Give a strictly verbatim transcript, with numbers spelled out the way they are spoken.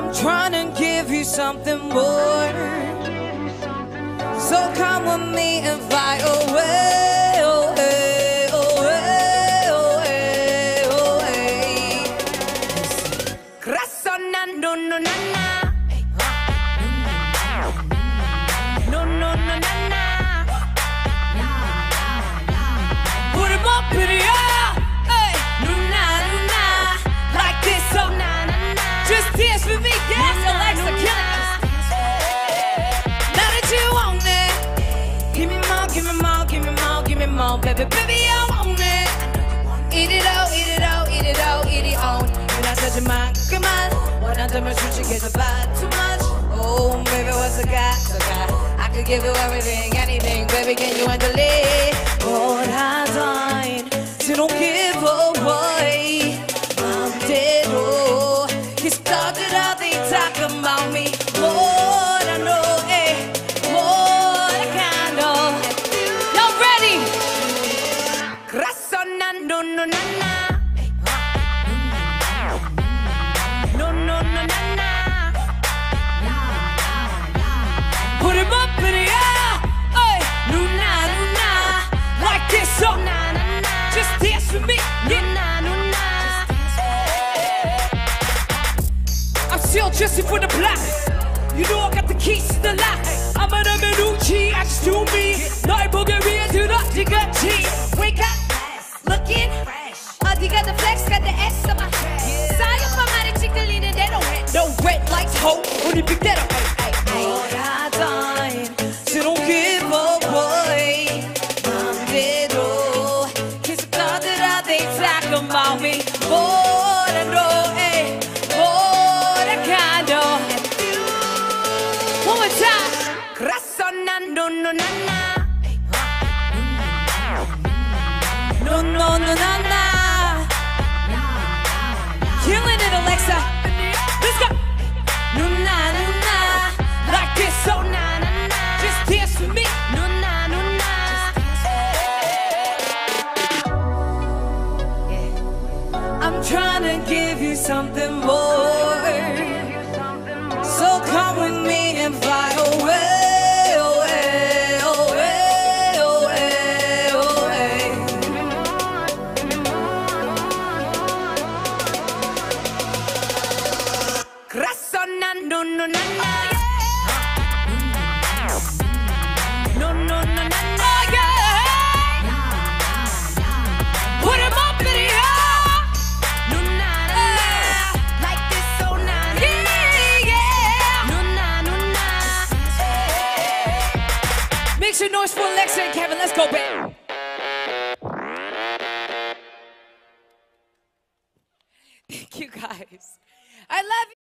I'm trying to give you something more. So come with me and fly away, away, away, away, away. 그래서 난 눈누난나, 눈누난나. 우리 못 부려, 누나누나. Like this, so just dance with me, yes, Alexa, kill it. Now that you want it, give me more, give me more, give me more, give me more, baby, baby, I want it. Eat it all, eat it all, eat it all, eat it all. You're not touching my command. 원한다면 솔직해져봐 too much. Oh, baby, what's I got? So got. I could give you everything, anything, baby, can you handle it? What I done, so don't give away. 맘대로. He's talking all they talk about me. What I know, eh? What I kind of. Y'all ready? 그래서 난 눈누난나, 눈누난나. 우리 못 부려, 누나 누나. Like this, so just dance with me, yeah. I'm still Jessi for the block. You know I got the keys to the lock. I'm an Amenucci, I just do me. 널 보기 위해 들었지 같이. Wake up, looking 어디가 the flex, got the S on my head. 사연만 말에 찌끌리는 대로 해. No red lights, ho, 우리 빅대로. What I done, so don't give away. 맘대로 계속 떠들어 they talk about me. What I know, eh? What I kind of. One more time. 그래서 난 눈누난나, 눈누난나. Killing it, Alexa. Let's go. 누나 누나. Like this, so na na na. Just dance with me. 누나 누나. Yeah. I'm trying to give you something more. So come with me and fly away, away, away, away, away. 그래서 난 눈누난나, 눈누난나, 우리 못 부려, 누나누나. Like this, so na na na, 누나누나. Make some noise for Alexa and Kevin. Let's go, baby. Thank you, guys. I love you.